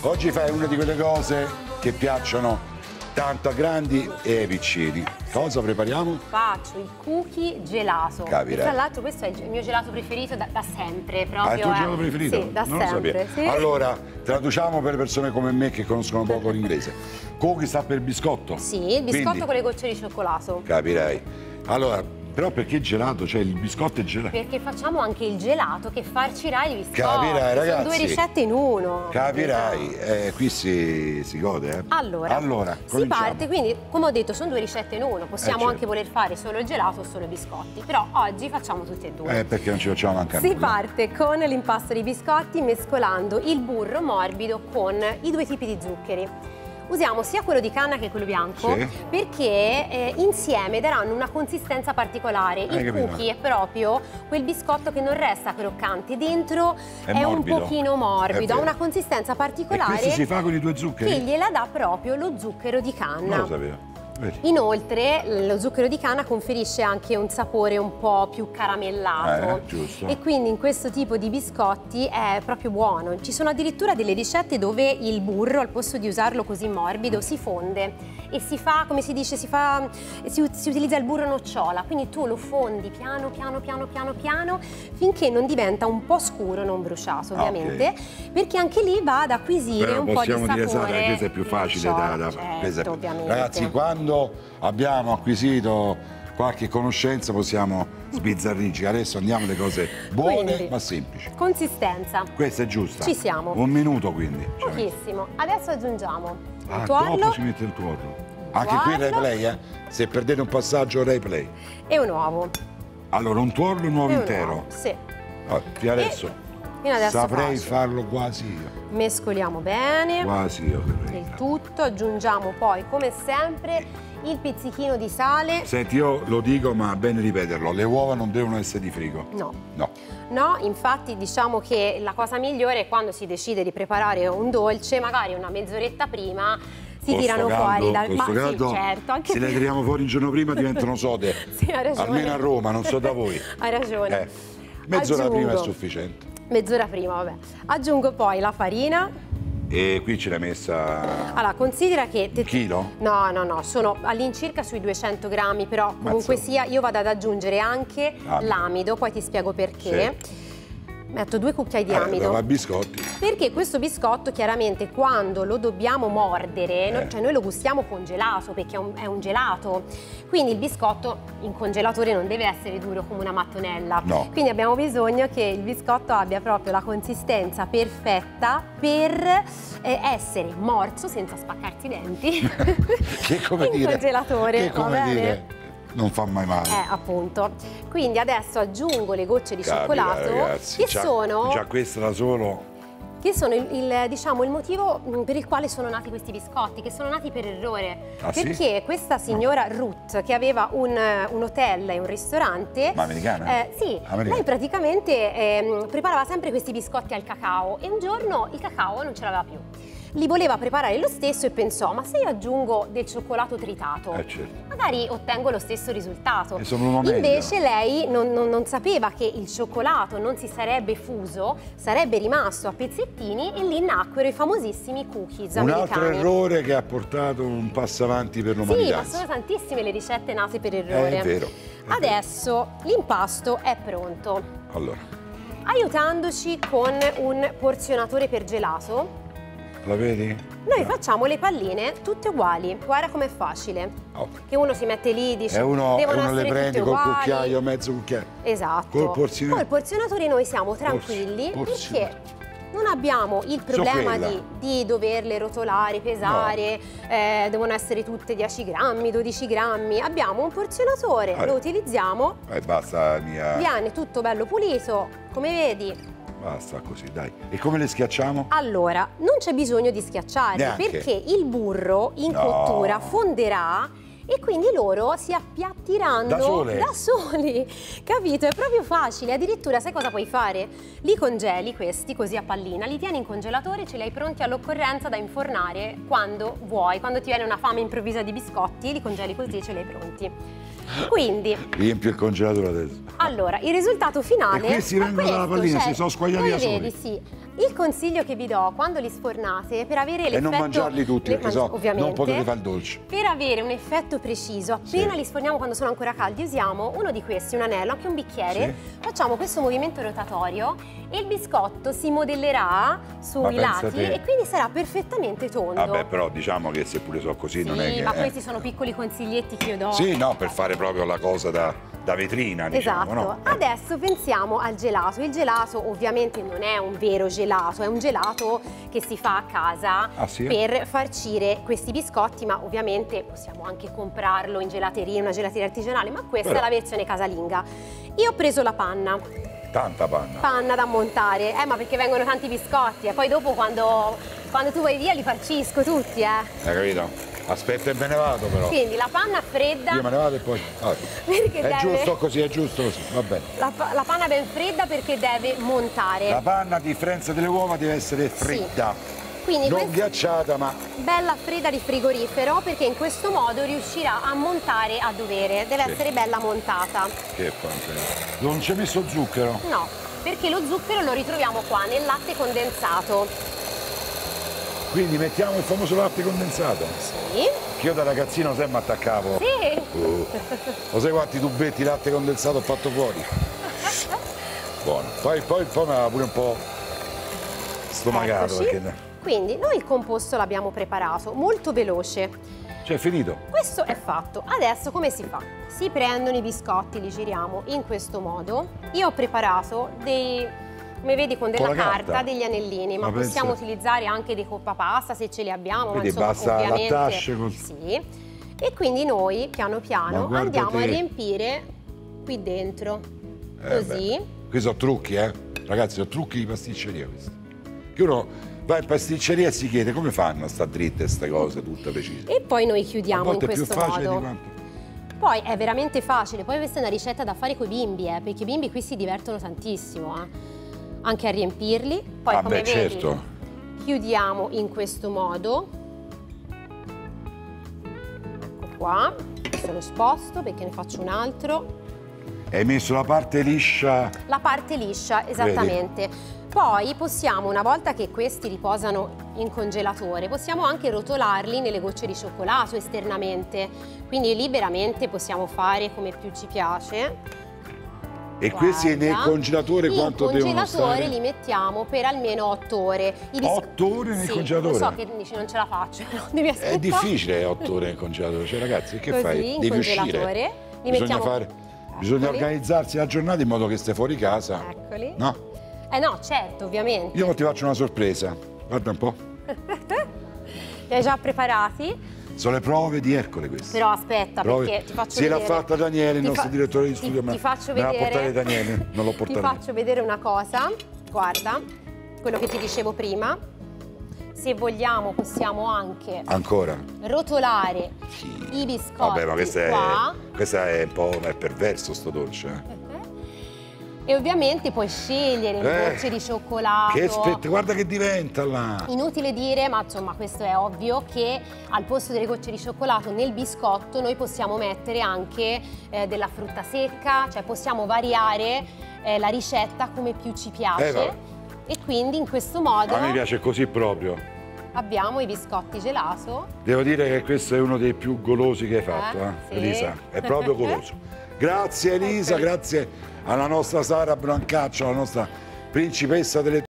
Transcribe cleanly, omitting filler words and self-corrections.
Oggi fai una di quelle cose che piacciono tanto a grandi e ai piccini. Cosa prepariamo? Faccio il cookie gelato. Capirai. Tra l'altro questo è il mio gelato preferito da sempre, proprio. Ah, è il tuo gelato preferito? Sì, da non sempre. Lo sapevo. Sì. Allora, traduciamo per le persone come me che conoscono poco l'inglese. Cookie sta per biscotto? Sì, il biscotto Quindi, con le gocce di cioccolato. capirai. Allora, però perché gelato? Cioè il biscotto è gelato? Perché facciamo anche il gelato che farcirà i biscotti. Capirai, ragazzi. Sono due ricette in uno. Capirai, qui si gode, eh. Allora si cominciamo. parte, quindi come ho detto sono due ricette in uno. Possiamo certo. anche voler fare solo il gelato o solo i biscotti. Però oggi facciamo tutti e due. Perché non ci facciamo mancare Si nulla. parte con l'impasto dei biscotti mescolando il burro morbido con i due tipi di zuccheri. Usiamo sia quello di canna che quello bianco, sì, perché insieme daranno una consistenza particolare. Il capito. cookie è proprio quel biscotto che non resta croccante, dentro è un morbido. pochino morbido, ha una consistenza E particolare questo si fa con i due zuccheri? che gliela dà proprio lo zucchero di canna. Non lo sapevo. Vedi. Inoltre lo zucchero di canna conferisce anche un sapore un po' più caramellato giusto. e quindi in questo tipo di biscotti è proprio buono. Ci sono addirittura delle ricette dove il burro al posto di usarlo così morbido si fonde e si fa, come si dice, si utilizza il burro nocciola, quindi tu lo fondi piano piano finché non diventa un po' scuro, non bruciato ovviamente, perché anche lì va ad acquisire però un po' di sapore. possiamo dire, Sara, questo è più facile da certo, ovviamente. Ragazzi, quando abbiamo acquisito qualche conoscenza possiamo sbizzarrirci. Adesso andiamo alle cose buone Quindi, ma semplici. Consistenza. Questa è giusta. Ci siamo. Un minuto quindi. Pochissimo. Adesso aggiungiamo il Dopo tuorlo si mette il tuorlo. Anche qui replay, se perdete un passaggio replay. e un uovo. Allora, un tuorlo e un uovo E un intero. uovo, sì. Fino adesso, Fino adesso saprei facile. farlo quasi io. Mescoliamo bene Quasi io saprei. il tutto, aggiungiamo poi come sempre il pizzichino di sale. Senti, io lo dico ma è bene ripeterlo, le uova non devono essere di frigo. No. No. No, infatti diciamo che la cosa migliore è quando si decide di preparare un dolce, magari una mezz'oretta prima si tirano fuori dal caldo, sì, certo, anche se le tiriamo fuori un giorno prima diventano sode. Sì, hai ragione. Almeno a Roma, non so da voi. Hai ragione. Mezz'ora prima è Aggiungo- sufficiente. Mezz'ora prima, vabbè. Aggiungo poi la farina. E qui ce l'hai messa Allora, considera che... un chilo? No, sono all'incirca sui 200 grammi, però comunque Mazza. sia, io vado ad aggiungere anche l'amido, poi ti spiego perché. Sì. Metto 2 cucchiai di amido. Va biscotti. Perché questo biscotto chiaramente quando lo dobbiamo mordere, cioè noi lo gustiamo congelato perché è un gelato, quindi il biscotto in congelatore non deve essere duro come una mattonella, No. quindi abbiamo bisogno che il biscotto abbia proprio la consistenza perfetta per essere morso senza spaccarsi i denti Che come in dire? congelatore, Che va come bene? dire? Non fa mai male. Appunto. Quindi adesso aggiungo le gocce di Capita, cioccolato ragazzi, che sono già questa da solo. diciamo, il motivo per il quale sono nati questi biscotti, che sono nati per errore. Ah, sì? Perché questa signora Ruth, che aveva un hotel e un ristorante... Ma americana? Sì, Americana. lei praticamente preparava sempre questi biscotti al cacao e un giorno il cacao non ce l'aveva più. Li voleva preparare lo stesso e pensò, ma se io aggiungo del cioccolato tritato, Certo. magari ottengo lo stesso risultato. E sono meglio. Invece lei non sapeva che il cioccolato non si sarebbe fuso, sarebbe rimasto a pezzettini e lì nacquero i famosissimi cookies Un americani. altro errore che ha portato un passo avanti per l'umanità. Sì, ma sono tantissime le ricette nate per errore. È vero. Adesso l'impasto è pronto. Allora, Aiutandoci con un porzionatore per gelato, la vedi? noi facciamo le palline tutte uguali. Guarda com'è facile. Oh. Che uno si mette lì, dice, E uno devono le essere prende tutte col uguali. cucchiaio, mezzo cucchiaio. Esatto. Col porzionatore. Col porzionatore noi siamo tranquilli Porzionatore. perché non abbiamo il problema quella. di doverle rotolare, pesare, devono essere tutte 10 grammi, 12 grammi. Abbiamo un porzionatore, lo utilizziamo, Basta mia. viene tutto bello pulito, come vedi. Basta così, dai. E come le schiacciamo? Allora, non c'è bisogno di schiacciarli Neanche. perché il burro in cottura fonderà e quindi loro si appiattiranno Da soli. Capito? È proprio facile. Addirittura sai cosa puoi fare? Li congeli questi così a pallina, li tieni in congelatore, ce li hai pronti all'occorrenza da infornare quando vuoi. Quando ti viene una fame improvvisa di biscotti, li congeli così e ce li hai pronti. Quindi, Riempio il congelatore adesso. allora, il risultato finale E questi è vengono dalla questo, pallina, cioè, si sono squagliati poi da soli. vedi, sì. Il consiglio che vi do quando li sfornate per avere l'effetto... E non mangiarli tutti, perché so, ovviamente, non potete fare il dolce. Per avere un effetto preciso, appena li sforniamo quando sono ancora caldi, usiamo uno di questi, un anello, anche un bicchiere, facciamo questo movimento rotatorio e il biscotto si modellerà sui lati e quindi sarà perfettamente tondo. Vabbè, però diciamo che se pure so così non è che... ma questi sono piccoli consiglietti che io do. Sì, no, per fare proprio la cosa da vetrina, diciamo, esatto. no? Adesso pensiamo al gelato. Il gelato ovviamente non è un vero gelato, è un gelato che si fa a casa per farcire questi biscotti, ma ovviamente possiamo anche comprarlo in gelateria, in una gelateria artigianale, ma questa è la versione casalinga. Io ho preso la panna. Tanta panna. Panna da montare, ma perché vengono tanti biscotti e poi dopo quando tu vai via li farcisco tutti, Hai capito? Aspetta e me ne vado però. Quindi la panna fredda. Io me ne vado e poi... giusto così, è giusto così, va bene. La panna ben fredda perché deve montare. La panna, a differenza delle uova, deve essere fredda. Sì. Quindi non ghiacciata, ma... bella fredda di frigorifero, perché in questo modo riuscirà a montare a dovere. Deve essere bella montata. Che fantastico. Non ci hai messo zucchero? No, perché lo zucchero lo ritroviamo qua nel latte condensato. Quindi mettiamo il famoso latte condensato? Sì. Che io da ragazzino sempre attaccavo. Sì. Lo sai quanti tubetti di latte condensato ho fatto fuori? Buono. Poi mi aveva pure un po' stomacato. Perché... Quindi noi il composto l'abbiamo preparato, molto veloce. Cioè è finito? Questo è fatto. Adesso come si fa? Si prendono i biscotti, li giriamo in questo modo. Io ho preparato dei... come vedi con della carta degli anellini, ma possiamo utilizzare anche dei coppapasta se ce li abbiamo, quindi ma insomma basta ovviamente la tascia con... sì. E quindi noi piano piano andiamo a riempire qui dentro, così. Questi sono trucchi, ragazzi, sono trucchi di pasticceria questi. Che uno va in pasticceria e si chiede come fanno a sta dritte queste cose tutte precise. E poi noi chiudiamo in questo è più facile modo. Di quanto... Poi è veramente facile, poi questa è una ricetta da fare con i bimbi, perché i bimbi qui si divertono tantissimo, anche a riempirli. Poi come vedi, chiudiamo in questo modo. Ecco qua, questo lo sposto perché ne faccio un altro. Hai messo la parte liscia? La parte liscia, esattamente. Vedi? Poi possiamo, una volta che questi riposano in congelatore, possiamo anche rotolarli nelle gocce di cioccolato esternamente. Quindi liberamente possiamo fare come più ci piace. E questi nel congelatore quanto devono stare? In congelatore li mettiamo per almeno 8 ore. 8 ore nel congelatore? Lo so che dici non ce la faccio, però devi aspettare. È difficile 8 ore nel congelatore, cioè ragazzi, che fai? Devi uscire. Bisogna organizzarsi la giornata in modo che stai fuori casa. Eccoli. No? No, certo, ovviamente. Io ti faccio una sorpresa. Guarda un po'. Li hai già preparati? Sono le prove di Ercole queste. Però aspetta, perché ti faccio vedere... l'ha fatta Daniele, il nostro direttore di studio. Ti faccio vedere... Me l'ha portata Daniele, non l'ho portata. Ti faccio vedere una cosa. Guarda, quello che ti dicevo prima. Se vogliamo possiamo anche... Ancora? Rotolare i biscotti. Vabbè, ma questa è un po' perverso sto dolce. E ovviamente puoi scegliere le gocce di cioccolato. Guarda che diventa là! Inutile dire, ma insomma questo è ovvio, che al posto delle gocce di cioccolato nel biscotto noi possiamo mettere anche della frutta secca, cioè possiamo variare la ricetta come più ci piace. E quindi in questo modo... A me piace così proprio. Abbiamo i biscotti gelato. Devo dire che questo è uno dei più golosi che hai fatto, sì. Elisa. È proprio goloso. Grazie Elisa, grazie alla nostra Sara Brancaccio, la nostra principessa delle